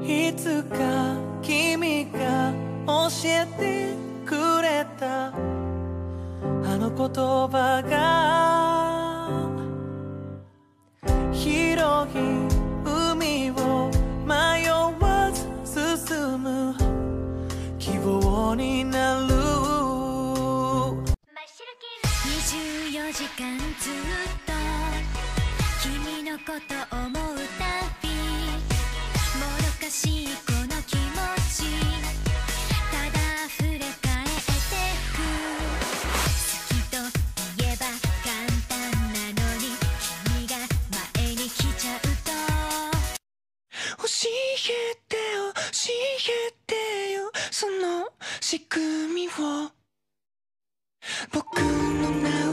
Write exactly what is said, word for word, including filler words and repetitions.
いつか君が教えてくれたあの言葉が広い海を迷わず進む希望になるにじゅうよじかんずっと君のこと思うたびもどかしいこの気持ちただ溢れ返ってく好きと言えば簡単なのに君が前に来ちゃうと教えてよ教えてよその仕組みを僕の名を